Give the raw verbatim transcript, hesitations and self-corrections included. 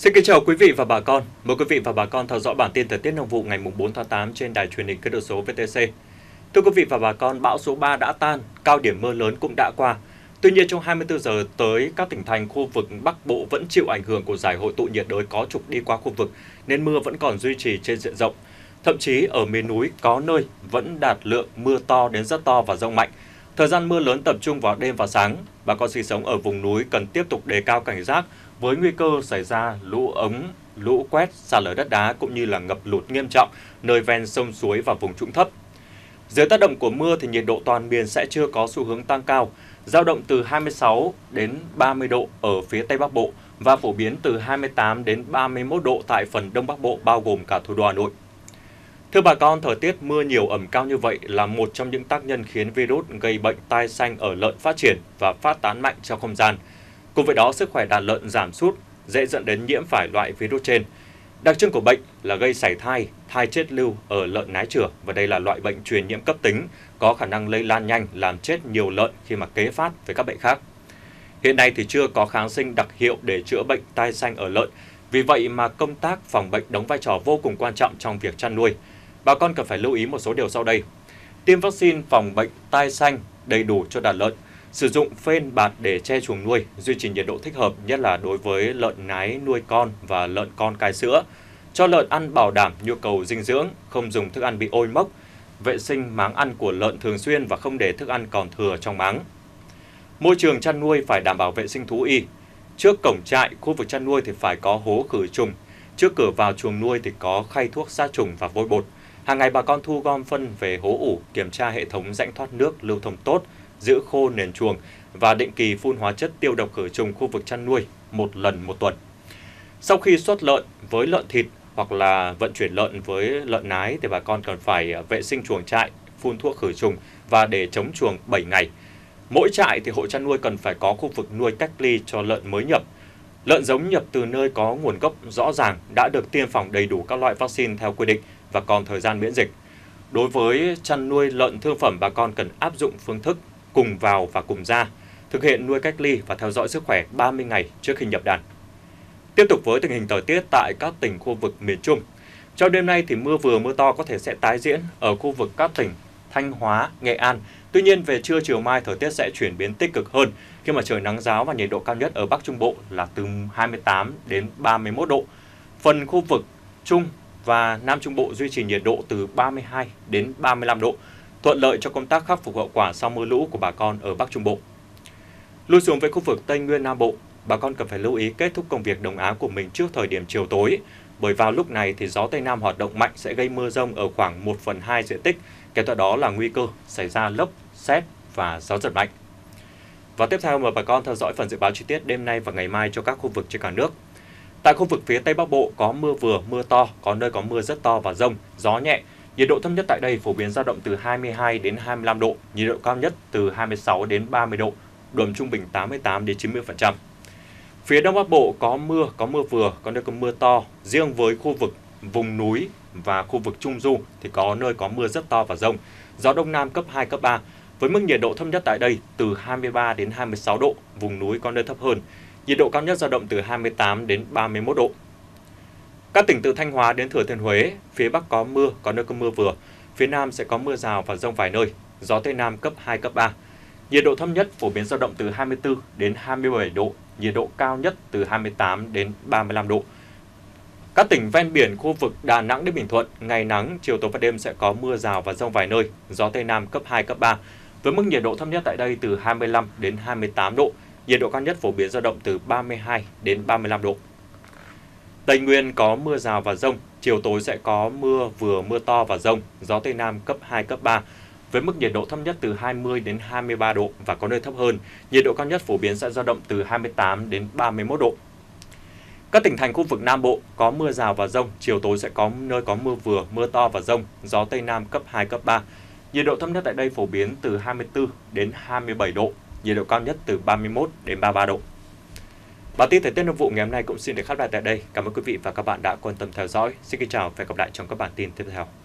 Xin kính chào quý vị và bà con. Mời quý vị và bà con theo dõi bản tin thời tiết nông vụ ngày bốn tháng tám trên đài truyền hình kênh Tần số vê tê xê. Thưa quý vị và bà con, bão số ba đã tan, cao điểm mưa lớn cũng đã qua. Tuy nhiên trong hai mươi tư giờ tới, các tỉnh thành khu vực Bắc Bộ vẫn chịu ảnh hưởng của giải hội tụ nhiệt đới có trục đi qua khu vực nên mưa vẫn còn duy trì trên diện rộng. Thậm chí ở miền núi có nơi vẫn đạt lượng mưa to đến rất to và dông mạnh. Thời gian mưa lớn tập trung vào đêm và sáng. Bà con sinh sống ở vùng núi cần tiếp tục đề cao cảnh giác với nguy cơ xảy ra lũ ống, lũ quét, sạt lở đất đá cũng như là ngập lụt nghiêm trọng nơi ven sông suối và vùng trũng thấp. Dưới tác động của mưa thì nhiệt độ toàn miền sẽ chưa có xu hướng tăng cao, dao động từ hai mươi sáu đến ba mươi độ ở phía Tây Bắc Bộ và phổ biến từ hai mươi tám đến ba mươi mốt độ tại phần Đông Bắc Bộ bao gồm cả thủ đô Hà Nội. Thưa bà con, thời tiết mưa nhiều ẩm cao như vậy là một trong những tác nhân khiến virus gây bệnh tai xanh ở lợn phát triển và phát tán mạnh trong không gian. Cùng với đó, sức khỏe đàn lợn giảm sút, dễ dẫn đến nhiễm phải loại virus trên. Đặc trưng của bệnh là gây sảy thai, thai chết lưu ở lợn nái chửa và đây là loại bệnh truyền nhiễm cấp tính, có khả năng lây lan nhanh, làm chết nhiều lợn khi mà kế phát với các bệnh khác. Hiện nay thì chưa có kháng sinh đặc hiệu để chữa bệnh tai xanh ở lợn, vì vậy mà công tác phòng bệnh đóng vai trò vô cùng quan trọng trong việc chăn nuôi. Bà con cần phải lưu ý một số điều sau đây. Tiêm vaccine phòng bệnh tai xanh đầy đủ cho đàn lợn. Sử dụng phên bạt để che chuồng nuôi, duy trì nhiệt độ thích hợp, nhất là đối với lợn nái nuôi con và lợn con cai sữa. Cho lợn ăn bảo đảm nhu cầu dinh dưỡng, không dùng thức ăn bị ôi mốc. Vệ sinh máng ăn của lợn thường xuyên và không để thức ăn còn thừa trong máng. Môi trường chăn nuôi phải đảm bảo vệ sinh thú y. Trước cổng trại, khu vực chăn nuôi thì phải có hố khử trùng. Trước cửa vào chuồng nuôi thì có khay thuốc sát trùng và vôi bột. Hàng ngày bà con thu gom phân về hố ủ, kiểm tra hệ thống rãnh thoát nước lưu thông tốt, giữ khô nền chuồng và định kỳ phun hóa chất tiêu độc khử trùng khu vực chăn nuôi một lần một tuần. Sau khi xuất lợn với lợn thịt hoặc là vận chuyển lợn với lợn nái thì bà con cần phải vệ sinh chuồng trại, phun thuốc khử trùng và để chống chuồng bảy ngày. Mỗi trại thì hộ chăn nuôi cần phải có khu vực nuôi cách ly cho lợn mới nhập. Lợn giống nhập từ nơi có nguồn gốc rõ ràng, đã được tiêm phòng đầy đủ các loại vaccine theo quy định và còn thời gian miễn dịch. Đối với chăn nuôi lợn thương phẩm, bà con cần áp dụng phương thức cùng vào và cùng ra, thực hiện nuôi cách ly và theo dõi sức khỏe ba mươi ngày trước khi nhập đàn. Tiếp tục với tình hình thời tiết tại các tỉnh khu vực miền Trung. Trong đêm nay thì mưa vừa mưa to có thể sẽ tái diễn ở khu vực các tỉnh Thanh Hóa, Nghệ An. Tuy nhiên về trưa chiều mai thời tiết sẽ chuyển biến tích cực hơn khi mà trời nắng ráo và nhiệt độ cao nhất ở Bắc Trung Bộ là từ hai mươi tám đến ba mươi mốt độ. Phần khu vực Trung và Nam Trung Bộ duy trì nhiệt độ từ ba mươi hai đến ba mươi lăm độ, thuận lợi cho công tác khắc phục hậu quả sau mưa lũ của bà con ở Bắc Trung Bộ. Lui xuống với khu vực Tây Nguyên Nam Bộ, bà con cần phải lưu ý kết thúc công việc đồng áng của mình trước thời điểm chiều tối, bởi vào lúc này thì gió Tây Nam hoạt động mạnh sẽ gây mưa rông ở khoảng một phần hai diện tích, kèm theo đó là nguy cơ xảy ra lốc, sét và gió giật mạnh. Và tiếp theo mời bà con theo dõi phần dự báo chi tiết đêm nay và ngày mai cho các khu vực trên cả nước. Tại khu vực phía Tây Bắc Bộ có mưa vừa, mưa to, có nơi có mưa rất to và dông, gió nhẹ. Nhiệt độ thấp nhất tại đây phổ biến dao động từ hai mươi hai đến hai mươi lăm độ, nhiệt độ cao nhất từ hai mươi sáu đến ba mươi độ, độ ẩm trung bình tám mươi tám đến chín mươi phần trăm. Phía Đông Bắc Bộ có mưa, có mưa vừa, có nơi có mưa to. Riêng với khu vực vùng núi và khu vực Trung Du thì có nơi có mưa rất to và dông. Gió Đông Nam cấp hai, cấp ba. Với mức nhiệt độ thấp nhất tại đây từ hai mươi ba đến hai mươi sáu độ, vùng núi có nơi thấp hơn. Nhiệt độ cao nhất dao động từ hai mươi tám đến ba mươi mốt độ. Các tỉnh từ Thanh Hóa đến Thừa Thiên Huế, phía Bắc có mưa, có nơi có mưa vừa. Phía Nam sẽ có mưa rào và dông vài nơi. Gió Tây Nam cấp hai, cấp ba. Nhiệt độ thấp nhất phổ biến dao động từ hai mươi tư đến hai mươi bảy độ, nhiệt độ cao nhất từ hai mươi tám đến ba mươi lăm độ. Các tỉnh ven biển khu vực Đà Nẵng đến Bình Thuận, ngày nắng, chiều tối và đêm sẽ có mưa rào và dông vài nơi, gió Tây Nam cấp hai, cấp ba. Với mức nhiệt độ thấp nhất tại đây từ hai mươi lăm đến hai mươi tám độ, nhiệt độ cao nhất phổ biến dao động từ ba mươi hai đến ba mươi lăm độ. Tây Nguyên có mưa rào và dông, chiều tối sẽ có mưa vừa mưa to và dông, gió Tây Nam cấp hai, cấp ba. Với mức nhiệt độ thấp nhất từ hai mươi đến hai mươi ba độ và có nơi thấp hơn, nhiệt độ cao nhất phổ biến sẽ dao động từ hai mươi tám đến ba mươi mốt độ. Các tỉnh thành khu vực Nam Bộ có mưa rào và dông, chiều tối sẽ có nơi có mưa vừa, mưa to và dông, gió Tây Nam cấp hai, cấp ba. Nhiệt độ thấp nhất tại đây phổ biến từ hai mươi tư đến hai mươi bảy độ, nhiệt độ cao nhất từ ba mươi mốt đến ba mươi ba độ. Bản tin thời tiết nông vụ ngày hôm nay cũng xin được khép lại tại đây. Cảm ơn quý vị và các bạn đã quan tâm theo dõi. Xin kính chào và hẹn gặp lại trong các bản tin tiếp theo.